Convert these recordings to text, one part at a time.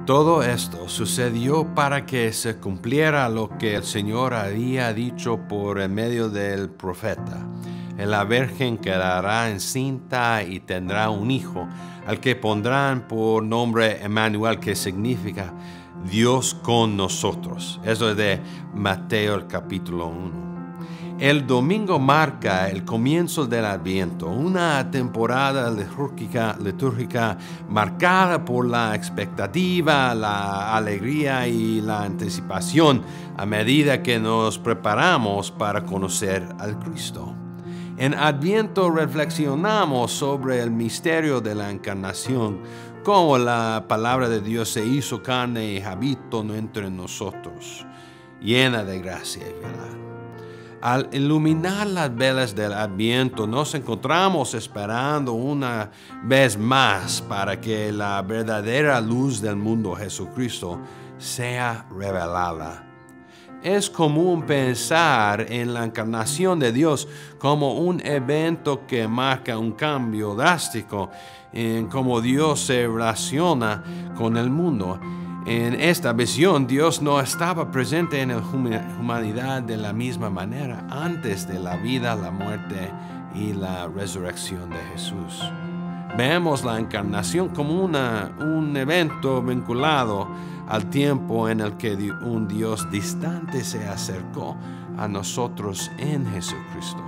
Todo esto sucedió para que se cumpliera lo que el Señor había dicho por el medio del profeta. La virgen quedará encinta y tendrá un hijo, al que pondrán por nombre Emmanuel, que significa Dios con nosotros. Eso es de Mateo el capítulo 1. El domingo marca el comienzo del Adviento, una temporada litúrgica marcada por la expectativa, la alegría y la anticipación a medida que nos preparamos para conocer al Cristo. En Adviento reflexionamos sobre el misterio de la encarnación, cómo la palabra de Dios se hizo carne y habitó entre nosotros, llena de gracia y verdad. Al iluminar las velas del Adviento, nos encontramos esperando una vez más para que la verdadera luz del mundo, Jesucristo, sea revelada. Es común pensar en la encarnación de Dios como un evento que marca un cambio drástico en cómo Dios se relaciona con el mundo. En esta visión, Dios no estaba presente en la humanidad de la misma manera antes de la vida, la muerte y la resurrección de Jesús. Vemos la encarnación como un evento vinculado al tiempo en el que un Dios distante se acercó a nosotros en Jesucristo.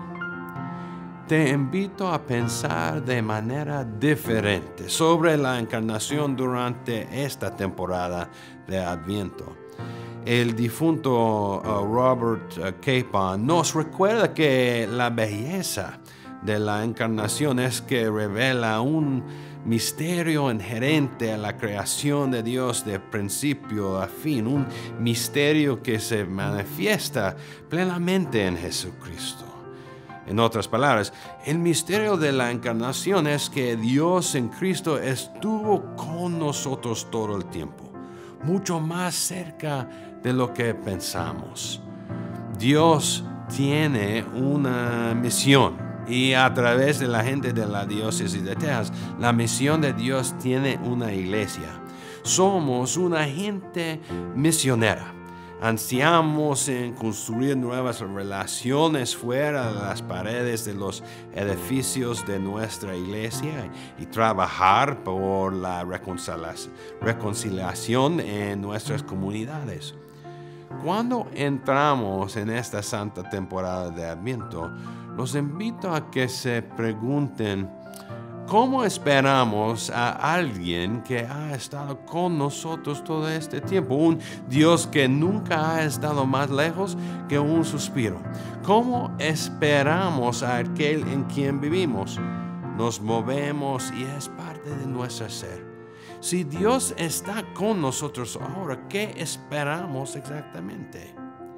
Te invito a pensar de manera diferente sobre la encarnación durante esta temporada de Adviento. El difunto Robert Capon nos recuerda que la belleza de la encarnación es que revela un misterio inherente a la creación de Dios de principio a fin, un misterio que se manifiesta plenamente en Jesucristo. En otras palabras, el misterio de la encarnación es que Dios en Cristo estuvo con nosotros todo el tiempo, mucho más cerca de lo que pensamos. Dios tiene una misión. Y a través de la gente de la diócesis de Texas, la misión de Dios tiene una iglesia. Somos una gente misionera. Ansiamos en construir nuevas relaciones fuera de las paredes de los edificios de nuestra iglesia y trabajar por la reconciliación en nuestras comunidades. Cuando entramos en esta santa temporada de Adviento, los invito a que se pregunten, ¿cómo esperamos a alguien que ha estado con nosotros todo este tiempo? Un Dios que nunca ha estado más lejos que un suspiro. ¿Cómo esperamos a aquel en quien vivimos, nos movemos y es parte de nuestro ser? Si Dios está con nosotros ahora, ¿qué esperamos exactamente?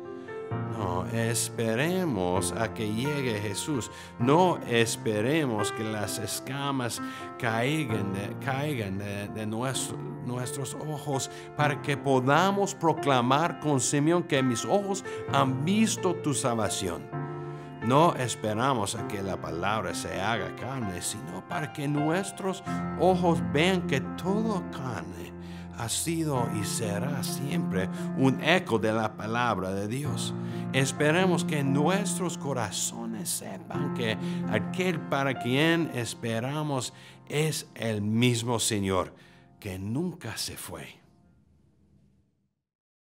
No esperemos a que llegue Jesús. No esperemos que las escamas caigan de nuestros ojos para que podamos proclamar con Simeón que mis ojos han visto tu salvación. No esperamos a que la palabra se haga carne, sino para que nuestros ojos vean que todo carne ha sido y será siempre un eco de la palabra de Dios. Esperemos que nuestros corazones sepan que aquel para quien esperamos es el mismo Señor, que nunca se fue.